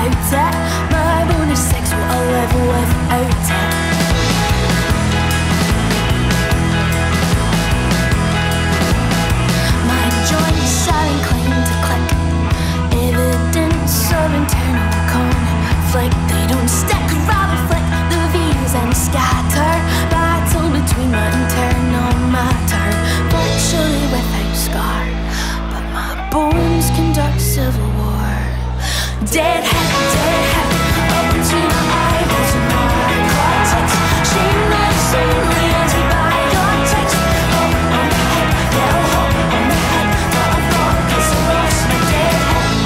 without it. My bonus 6 will I live without it. My joints are inclined to click, evidence of internal conflict. They don't stick, rather flick the V's and scatter. Battle between my internal matter, virtually without scar, but my bones conduct civil war. Dead head, up between my eyeballs and my cortex. Shameless only as we buy your text. Up on the head, yeah, up on the head. But I thought 'cause I lost my dead head.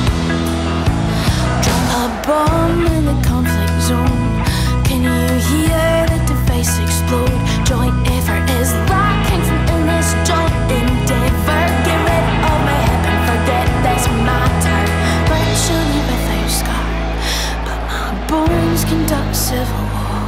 Drop a bomb in the conflict zone. Can you hear the device explode? Joint effort is lacking from in this joint endeavour. Get rid of my hip and forget this matter. Virtually without scar, but my bones conduct civil war.